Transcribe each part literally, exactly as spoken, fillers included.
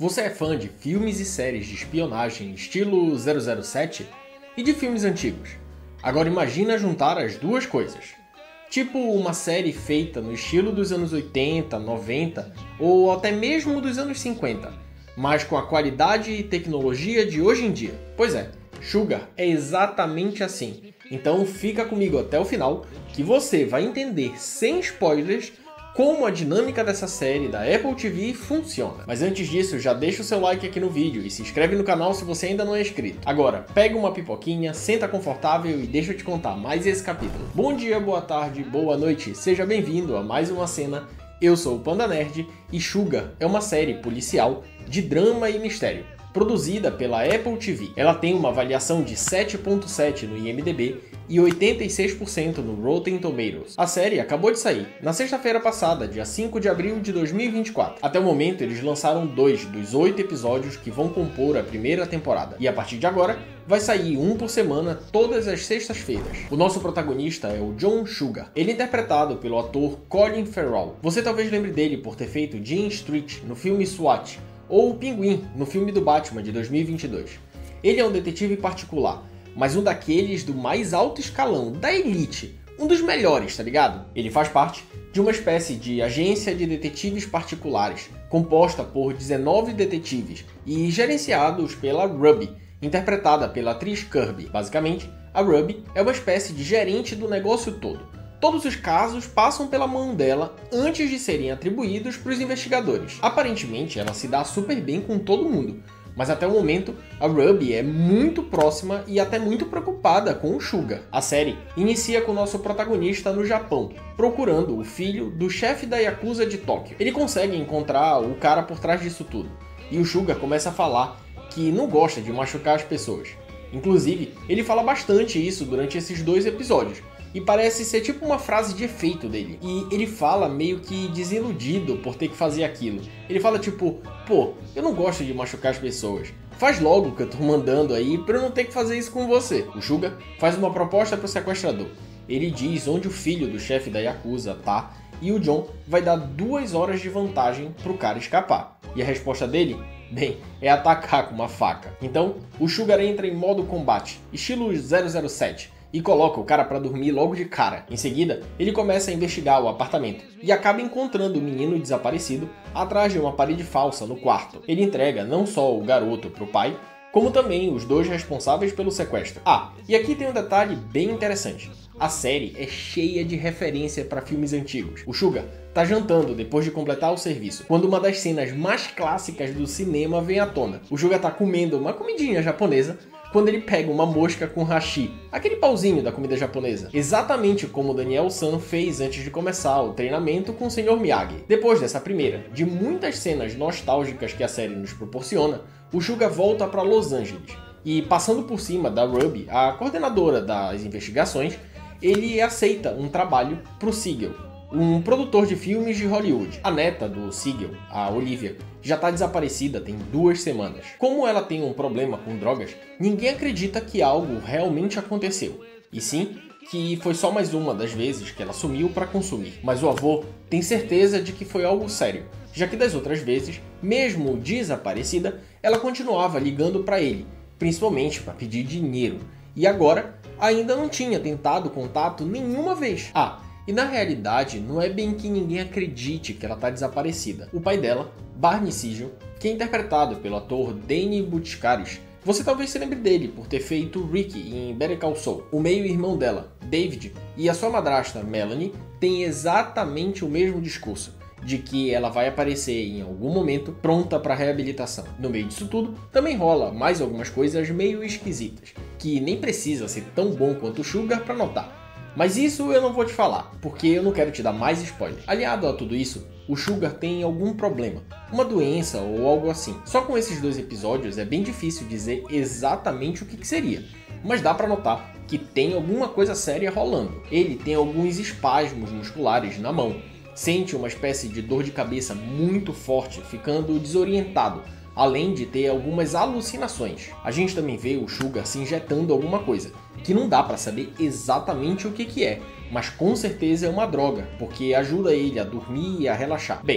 Você é fã de filmes e séries de espionagem estilo zero zero sete e de filmes antigos? Agora imagina juntar as duas coisas. Tipo uma série feita no estilo dos anos oitenta, noventa ou até mesmo dos anos cinquenta, mas com a qualidade e tecnologia de hoje em dia. Pois é, Sugar é exatamente assim. Então fica comigo até o final que você vai entender sem spoilers como a dinâmica dessa série da Apple T V funciona. Mas antes disso, já deixa o seu like aqui no vídeo e se inscreve no canal se você ainda não é inscrito. Agora, pega uma pipoquinha, senta confortável e deixa eu te contar mais esse capítulo. Bom dia, boa tarde, boa noite, seja bem-vindo a mais uma cena. Eu sou o Panda Nerd e Sugar é uma série policial de drama e mistério, produzida pela Apple T V. Ela tem uma avaliação de sete ponto sete no I M D B e oitenta e seis por cento no Rotten Tomatoes. A série acabou de sair na sexta-feira passada, dia cinco de abril de dois mil e vinte e quatro. Até o momento, eles lançaram dois dos oito episódios que vão compor a primeira temporada. E a partir de agora, vai sair um por semana todas as sextas-feiras. O nosso protagonista é o John Sugar. Ele é interpretado pelo ator Colin Farrell. Você talvez lembre dele por ter feito Dean Street no filme SWAT, ou o Pinguim no filme do Batman de dois mil e vinte e dois. Ele é um detetive particular, mas um daqueles do mais alto escalão, da elite, um dos melhores, tá ligado? Ele faz parte de uma espécie de agência de detetives particulares, composta por dezenove detetives e gerenciados pela Ruby, interpretada pela atriz Kirby. Basicamente, a Ruby é uma espécie de gerente do negócio todo. Todos os casos passam pela mão dela antes de serem atribuídos para os investigadores. Aparentemente, ela se dá super bem com todo mundo, mas até o momento, a Ruby é muito próxima e até muito preocupada com o Sugar. A série inicia com o nosso protagonista no Japão, procurando o filho do chefe da Yakuza de Tóquio. Ele consegue encontrar o cara por trás disso tudo, e o Sugar começa a falar que não gosta de machucar as pessoas. Inclusive, ele fala bastante isso durante esses dois episódios, e parece ser tipo uma frase de efeito dele. E ele fala meio que desiludido por ter que fazer aquilo. Ele fala tipo, pô, eu não gosto de machucar as pessoas. Faz logo o que eu tô mandando aí pra eu não ter que fazer isso com você. O Sugar faz uma proposta pro sequestrador. Ele diz onde o filho do chefe da Yakuza tá, e o John vai dar duas horas de vantagem pro cara escapar. E a resposta dele? Bem, é atacar com uma faca. Então, o Sugar entra em modo combate, estilo zero zero sete, e coloca o cara pra dormir logo de cara. Em seguida, ele começa a investigar o apartamento e acaba encontrando o menino desaparecido atrás de uma parede falsa no quarto. Ele entrega não só o garoto pro pai, como também os dois responsáveis pelo sequestro. Ah, e aqui tem um detalhe bem interessante. A série é cheia de referência para filmes antigos. O Sugar tá jantando depois de completar o serviço, quando uma das cenas mais clássicas do cinema vem à tona. O Sugar tá comendo uma comidinha japonesa, quando ele pega uma mosca com hashi, aquele pauzinho da comida japonesa. Exatamente como o Daniel San fez antes de começar o treinamento com o senhor Miyagi. Depois dessa primeira, de muitas cenas nostálgicas que a série nos proporciona, o Sugar volta para Los Angeles. E passando por cima da Ruby, a coordenadora das investigações, ele aceita um trabalho para o Siegel, um produtor de filmes de Hollywood. A neta do Siegel, a Olivia, já está desaparecida tem duas semanas. Como ela tem um problema com drogas, ninguém acredita que algo realmente aconteceu, e sim que foi só mais uma das vezes que ela sumiu para consumir. Mas o avô tem certeza de que foi algo sério, já que das outras vezes, mesmo desaparecida, ela continuava ligando para ele, principalmente para pedir dinheiro, e agora ainda não tinha tentado contato nenhuma vez. Ah, e na realidade, não é bem que ninguém acredite que ela está desaparecida. O pai dela, Barney Siegel, que é interpretado pelo ator Danny Butchkaris, você talvez se lembre dele por ter feito Ricky em Better Call Saul. O meio-irmão dela, David, e a sua madrasta, Melanie, têm exatamente o mesmo discurso, de que ela vai aparecer em algum momento pronta para reabilitação. No meio disso tudo, também rola mais algumas coisas meio esquisitas, que nem precisa ser tão bom quanto o Sugar para notar. Mas isso eu não vou te falar, porque eu não quero te dar mais spoiler. Aliado a tudo isso, o Sugar tem algum problema, uma doença ou algo assim. Só com esses dois episódios é bem difícil dizer exatamente o que, que seria, mas dá pra notar que tem alguma coisa séria rolando. Ele tem alguns espasmos musculares na mão, sente uma espécie de dor de cabeça muito forte, ficando desorientado, além de ter algumas alucinações. A gente também vê o Sugar se injetando alguma coisa, que não dá pra saber exatamente o que que é, mas com certeza é uma droga, porque ajuda ele a dormir e a relaxar. Bem,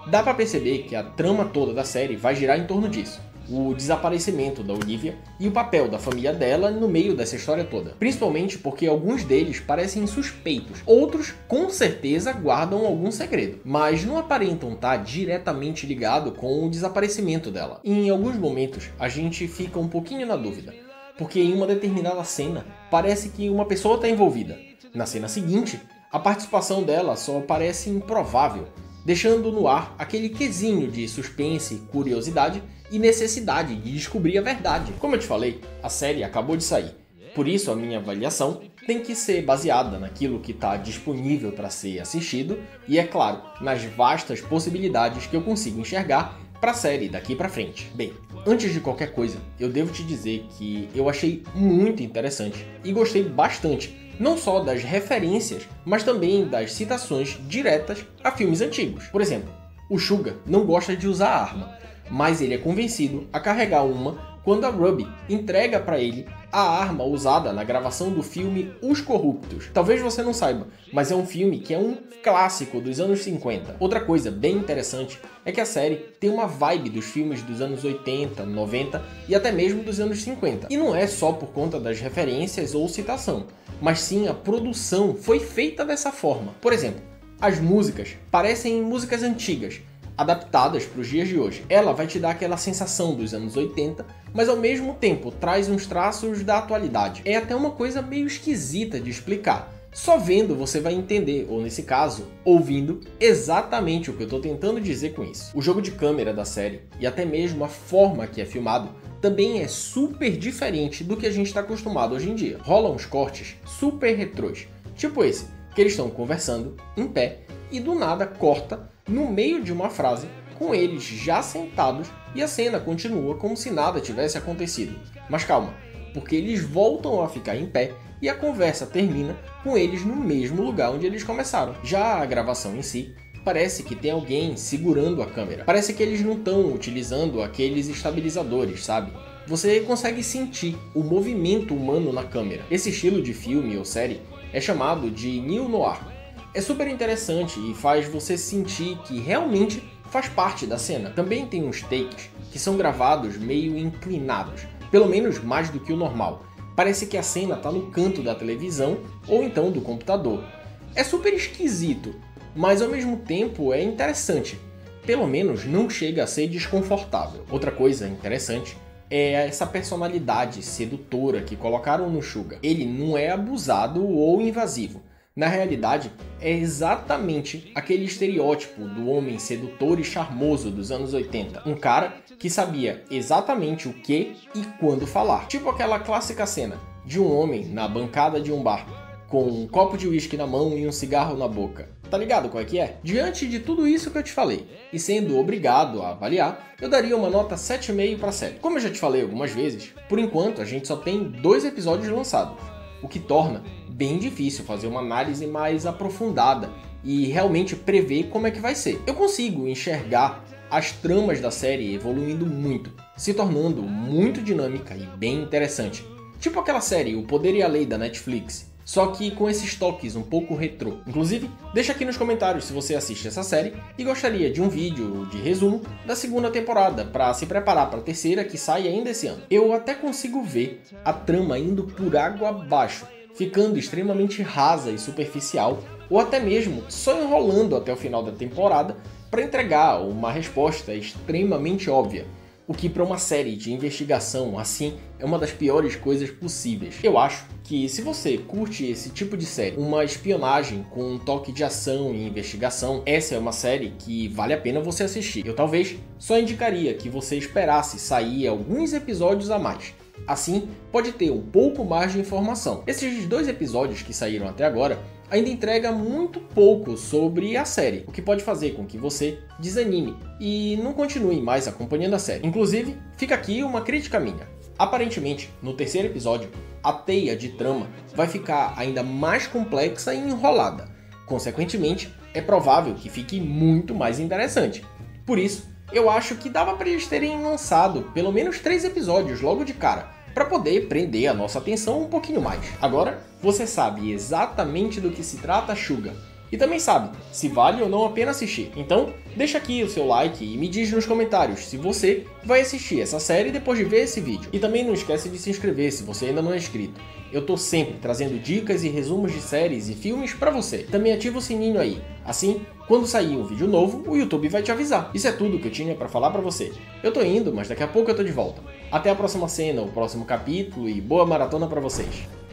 Dá pra perceber que a trama toda da série vai girar em torno disso. O desaparecimento da Olivia e o papel da família dela no meio dessa história toda. Principalmente porque alguns deles parecem suspeitos, outros com certeza guardam algum segredo, mas não aparentam estar diretamente ligado com o desaparecimento dela. E em alguns momentos a gente fica um pouquinho na dúvida, porque em uma determinada cena parece que uma pessoa está envolvida. Na cena seguinte, a participação dela só parece improvável, deixando no ar aquele quesinho de suspense, curiosidade e necessidade de descobrir a verdade. Como eu te falei, a série acabou de sair, por isso a minha avaliação tem que ser baseada naquilo que está disponível para ser assistido e, é claro, nas vastas possibilidades que eu consigo enxergar para a série daqui para frente. Bem, antes de qualquer coisa, eu devo te dizer que eu achei muito interessante e gostei bastante, não só das referências, mas também das citações diretas a filmes antigos. Por exemplo, o Suga não gosta de usar arma, mas ele é convencido a carregar uma quando a Ruby entrega para ele a arma usada na gravação do filme Os Corruptos. Talvez você não saiba, mas é um filme que é um clássico dos anos cinquenta. Outra coisa bem interessante é que a série tem uma vibe dos filmes dos anos oitenta, noventa e até mesmo dos anos cinquenta. E não é só por conta das referências ou citação, mas sim a produção foi feita dessa forma. Por exemplo, as músicas parecem músicas antigas, adaptadas para os dias de hoje. Ela vai te dar aquela sensação dos anos oitenta, mas ao mesmo tempo traz uns traços da atualidade. É até uma coisa meio esquisita de explicar. Só vendo você vai entender, ou nesse caso, ouvindo, exatamente o que eu estou tentando dizer com isso. O jogo de câmera da série, e até mesmo a forma que é filmado, também é super diferente do que a gente está acostumado hoje em dia. Rolam uns cortes super retrôs, tipo esse, que eles estão conversando, em pé, e do nada corta no meio de uma frase, com eles já sentados, e a cena continua como se nada tivesse acontecido. Mas calma, porque eles voltam a ficar em pé e a conversa termina com eles no mesmo lugar onde eles começaram. Já a gravação em si, parece que tem alguém segurando a câmera. Parece que eles não estão utilizando aqueles estabilizadores, sabe? Você consegue sentir o movimento humano na câmera. Esse estilo de filme ou série é chamado de Neo Noir. É super interessante e faz você sentir que realmente faz parte da cena. Também tem uns takes que são gravados meio inclinados, pelo menos mais do que o normal. Parece que a cena está no canto da televisão ou então do computador. É super esquisito, mas ao mesmo tempo é interessante. Pelo menos não chega a ser desconfortável. Outra coisa interessante é essa personalidade sedutora que colocaram no Suga. Ele não é abusado ou invasivo. Na realidade, é exatamente aquele estereótipo do homem sedutor e charmoso dos anos oitenta. Um cara que sabia exatamente o que e quando falar. Tipo aquela clássica cena de um homem na bancada de um bar, com um copo de uísque na mão e um cigarro na boca. Tá ligado qual é que é? Diante de tudo isso que eu te falei, e sendo obrigado a avaliar, eu daria uma nota sete vírgula cinco para a série. Como eu já te falei algumas vezes, por enquanto a gente só tem dois episódios lançados, o que torna bem difícil fazer uma análise mais aprofundada e realmente prever como é que vai ser. Eu consigo enxergar as tramas da série evoluindo muito, se tornando muito dinâmica e bem interessante. Tipo aquela série O Poder e a Lei da Netflix, só que com esses toques um pouco retrô. Inclusive, deixa aqui nos comentários se você assiste essa série e gostaria de um vídeo de resumo da segunda temporada para se preparar para a terceira que sai ainda esse ano. Eu até consigo ver a trama indo por água abaixo, ficando extremamente rasa e superficial, ou até mesmo só enrolando até o final da temporada para entregar uma resposta extremamente óbvia, o que para uma série de investigação assim é uma das piores coisas possíveis. Eu acho que se você curte esse tipo de série, uma espionagem com um toque de ação e investigação, essa é uma série que vale a pena você assistir. Eu talvez só indicaria que você esperasse sair alguns episódios a mais. Assim, pode ter um pouco mais de informação. Esses dois episódios que saíram até agora ainda entrega muito pouco sobre a série, o que pode fazer com que você desanime e não continue mais acompanhando a série. Inclusive, fica aqui uma crítica minha. Aparentemente, no terceiro episódio, a teia de trama vai ficar ainda mais complexa e enrolada. Consequentemente, é provável que fique muito mais interessante. Por isso, eu acho que dava para eles terem lançado pelo menos três episódios logo de cara, para poder prender a nossa atenção um pouquinho mais. Agora, você sabe exatamente do que se trata Suga E também sabe se vale ou não a pena assistir. Então, deixa aqui o seu like e me diz nos comentários se você vai assistir essa série depois de ver esse vídeo. E também não esquece de se inscrever se você ainda não é inscrito. Eu tô sempre trazendo dicas e resumos de séries e filmes pra você. Também ativa o sininho aí. Assim, quando sair um vídeo novo, o YouTube vai te avisar. Isso é tudo que eu tinha pra falar pra você. Eu tô indo, mas daqui a pouco eu tô de volta. Até a próxima cena, o próximo capítulo e boa maratona pra vocês.